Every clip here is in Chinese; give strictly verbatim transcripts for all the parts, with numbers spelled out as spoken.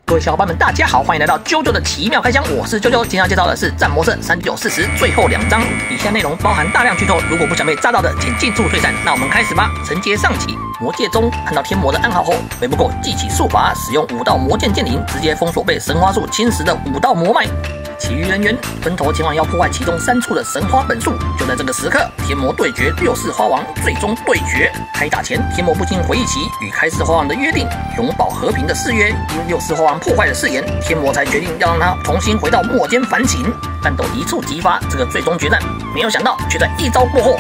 各位小伙伴们，大家好，欢迎来到啾啾的奇妙开箱，我是啾啾。今天要介绍的是战魔圣三九四十最后两章，以下内容包含大量剧透，如果不想被炸到的，请尽速退散。那我们开始吧。承接上集，魔界中看到天魔的暗号后，韦不够记起术法，使用五道魔剑剑灵，直接封锁被神花术侵蚀的五道魔脉。其余人员分头前往要破坏其中三处的神花本树。就在这个时刻，天魔对决六世花王，最终对决。开打前，天魔不禁回忆起与开世花王的约定，永保和平的誓约。因六世花王破坏了誓言，天魔才决定要让他重新回到末间反省。战斗一触即发，这个最终决战，没有想到却在一招过后，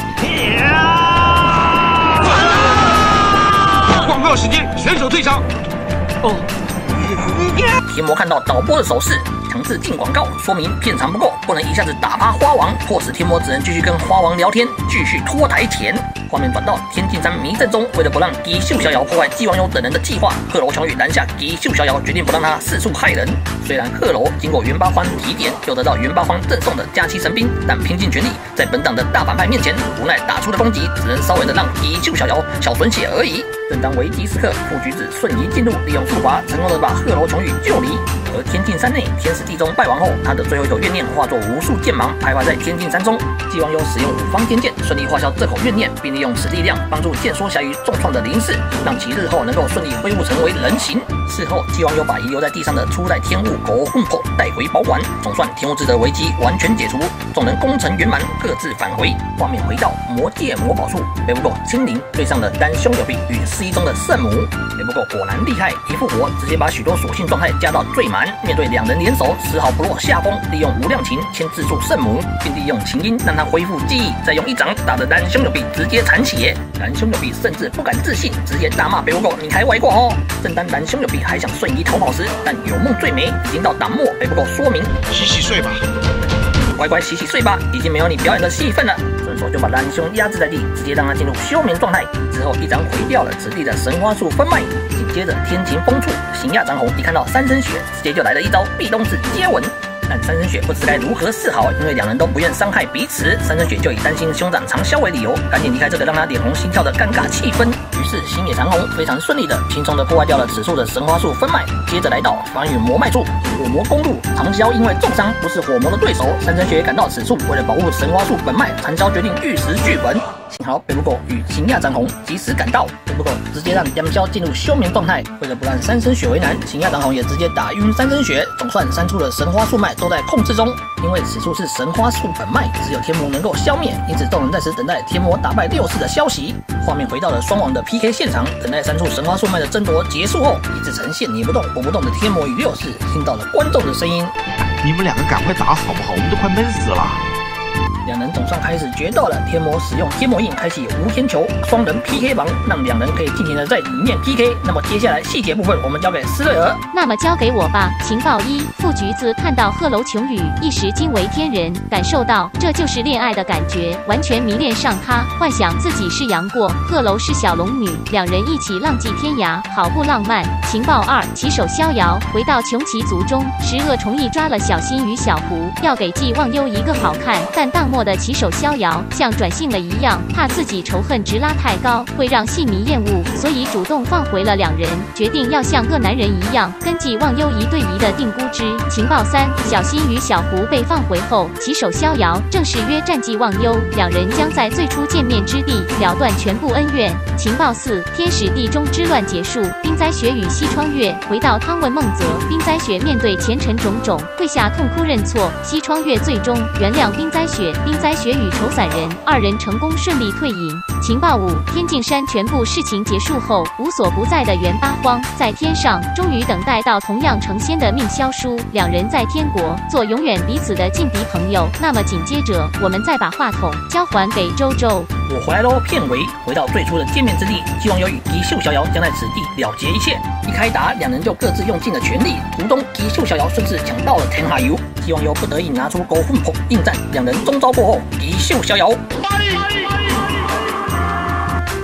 广告时间，选手退场。哦。 天魔看到导播的手势，强制进广告，说明片长不够，不能一下子打趴花王，迫使天魔只能继续跟花王聊天，继续拖台前。画面转到天境山迷阵中，为了不让吉秀逍遥破坏纪王优等人的计划，贺楼琼宇拦下吉秀逍遥，决定不让他四处害人。虽然贺楼经过袁八荒提点，又得到袁八荒赠送的加七神兵，但拼尽全力，在本党的大反派面前，无奈打出的攻击只能稍微的让吉秀逍遥小损血而已。正当危急时刻，副局子瞬移进入，利用术法成功的把贺楼琼宇救离。而天境山内天使地宗败亡后，他的最后一口怨念化作无数剑芒，徘徊在天境山中。纪王优使用五方天剑，顺利化消这口怨念，并利用此力量帮助剑说侠鱼重创的林氏，让其日后能够顺利恢复成为人形。事后，纪王优把遗留在地上的初代天雾狗混破带回保管。总算天雾制的危机完全解除，众人功成圆满，各自返回。画面回到魔界魔宝术，北不够精灵对上了单凶有臂与四一中的圣母。北不够果然厉害，一复活直接把许多属性状态加到最满。面对两人联手，丝毫不落下风，利用无量琴牵制住圣母，并利用琴音让他恢复记忆，再用一掌打得单凶有臂直接残血。单凶有臂甚至不敢置信，直接大骂北不够你还歪过哦。正当单凶有臂还想瞬移逃跑时，但有梦最美已经到党末，北不够说明洗洗睡吧， 乖乖洗洗睡吧，已经没有你表演的戏份了。顺手就把蓝兄压制在地，直接让他进入休眠状态。之后一掌毁掉了此地的神花树分脉。紧接着天晴风处，行亚长虹一看到三生雪，直接就来了一招壁咚式接吻。但三生雪不知该如何是好，因为两人都不愿伤害彼此。三生雪就以担心兄长长啸为理由，赶紧离开这个让他脸红心跳的尴尬气氛。于是星野长虹非常顺利的、轻松的破坏掉了此处的神花树分脉。接着来到防御魔脉处，火魔攻入，长啸因为重伤不是火魔的对手。三生雪赶到此处，为了保护神花树本脉，长啸决定玉石俱焚。幸好北不狗与星亚长虹及时赶到，北不狗直接让梁霄进入休眠状态。为了不让三生雪为难，星亚长虹也直接打晕三生雪。总算三处的神花树脉都在控制中，因为此处是神花树本脉，只有天魔能够消灭，因此众人在此等待天魔打败六世的消息。画面回到了双王的 P K 现场，等待三处神花树脉的争夺结束后，一直呈现捏不动、活不动的天魔与六世听到了观众的声音： 你们两个赶快打好不好？我们都快闷死了。 两人总算开始决斗了。天魔使用天魔印开启无天球双人 P K 房，让两人可以尽情的在里面 P K。那么接下来细节部分，我们交给斯瑞尔。 那么交给我吧。情报一：副橘子看到贺楼琼宇，一时惊为天人，感受到这就是恋爱的感觉，完全迷恋上他，幻想自己是杨过，贺楼是小龙女，两人一起浪迹天涯，好不浪漫。情报二：骑手逍遥回到穷奇族中，十恶虫役抓了小新与小胡，要给纪忘忧一个好看，但当末的骑手逍遥像转性了一样，怕自己仇恨值拉太高会让戏迷厌恶，所以主动放回了两人，决定要像个男人一样跟纪忘忧一对一的定估值。情报三：小新与小胡被放回后，骑手逍遥正式约战纪忘忧，两人将在最初见面之地了断全部恩怨。情报四：天使地中之乱结束，冰灾雪与西窗月回到汤问梦泽，冰灾雪面对前尘种种，跪下痛哭认错，西窗月最终原谅冰灾雪，冰灾雪与丑散人二人成功顺利退隐。情报五：天境山全部事情结束后，无所不在的袁八荒在天上终于等待到同样成仙的命萧书，两人在天国做永远彼此的劲敌朋友。那么紧接着，我们再把话筒交还给周周。 我回来喽！片尾回到最初的见面之地，纪忘忧与吉秀逍遥将在此地了结一切。一开打，两人就各自用尽了全力，途中吉秀逍遥顺势抢到了天下游，纪忘忧不得已拿出狗混应战。两人中招过后，吉秀逍遥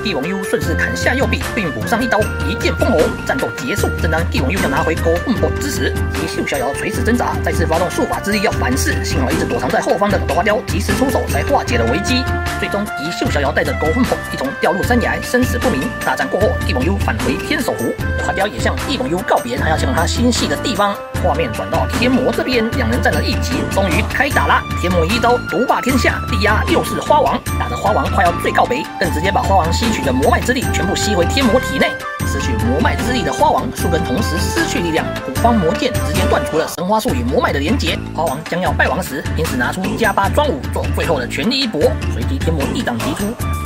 帝王 U 顺势砍下右臂，并补上一刀，一剑封喉。战斗结束，正当帝王 U 要拿回勾魂魄之时，一袖逍遥垂死挣扎，再次发动术法之力要反噬，幸好一直躲藏在后方的朵花雕及时出手，才化解了危机。最终，一袖逍遥带着勾魂魄一同掉入山崖，生死不明。大战过后，帝王 U 返回天守湖，朵花雕也向帝王 U 告别，还要前往他心系的地方。画面转到天魔这边，两人战了一集，终于开打啦！天魔一刀独霸天下，力压六世花王，打得花王快要最告北，更直接把花王吸取的魔脉之力全部吸回天魔体内。失去魔脉之力的花王，树根同时失去力量，古方魔剑直接断除了神花术与魔脉的连结。花王将要败亡时，因此拿出加八专武做最后的全力一搏。随即天魔一掌击出，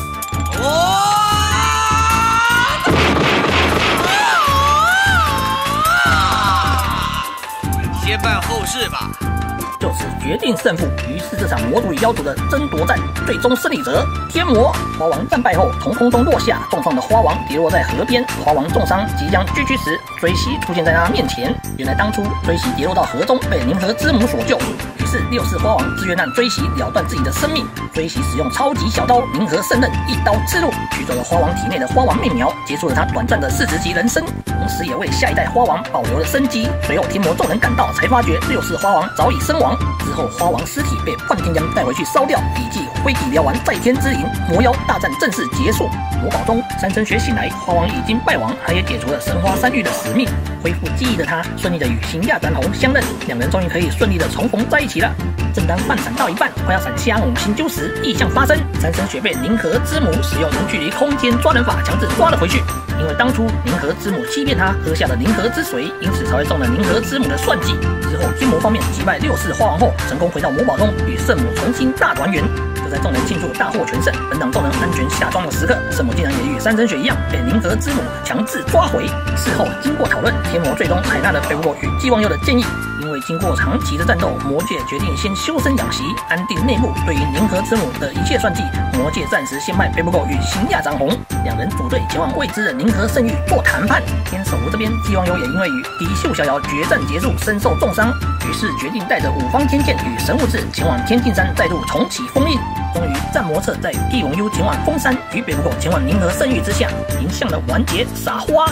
先办后事吧。 就此决定胜负。于是这场魔族与妖族的争夺战，最终胜利者天魔。花王战败后，从空中落下，重创的花王跌落在河边。花王重伤，即将聚居时，追袭出现在他面前。原来当初追袭跌落到河中，被宁河之母所救。于是六世花王自愿让追袭了断自己的生命。追袭使用超级小刀宁河圣刃，一刀刺入，取走了花王体内的花王命苗，结束了他短暂的四十级人生，同时也为下一代花王保留了生机。随后天魔众人赶到，才发觉六世花王早已身亡。之后花王尸体被幻天将带回去烧掉，以祭灰体燎完在天之灵。魔妖大战正式结束。魔堡中，三生雪醒来，花王已经败亡，他也解除了神花三玉的使命。恢复记忆的他，顺利的与行亚展红相认，两人终于可以顺利的重逢在一起了。正当饭闪到一半，快要闪瞎五行揪时，异象发生，三生雪被宁河之母使用无距离空间抓人法强制抓了回去。因为当初宁河之母欺骗他喝下了宁河之水，因此才会中了宁河之母的算计。之后天魔方面击败六世花王后，成功回到魔堡中与圣母重新大团圆。就在众人庆祝大获全胜，本档众人安全下庄的时刻，圣母竟然也与三生雪一样被宁河之母强制抓回。事后经过讨论，天魔最终采纳了贝布洛与季忘忧的建议。因为经过长期的战斗，魔界决定先修身养息，安定内部。对于宁河之母的一切算计，魔界暂时先派贝布洛与行亚长红两人组队前往未知的宁河圣域做谈判。天守湖这边，季忘忧也因为与敌袖逍遥决战结束，身受重伤，于是决定带着五方天剑与神武士前往天境山，再度重启封印。终于，战魔策在帝王 U 前往封山，与北部口前往宁河圣域之下，迎向了完结。撒花！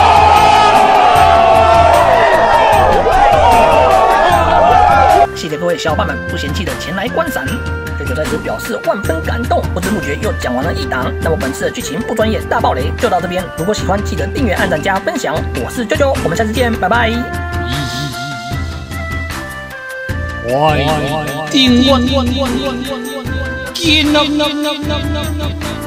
谢谢各位小伙伴们不嫌弃的前来观赏，这就在此表示万分感动。不知不觉又讲完了一档，那么本次的剧情不专业大爆雷就到这边。如果喜欢，记得订阅、按赞、加分享。我是啾啾，我们下次见，拜拜。 我定運見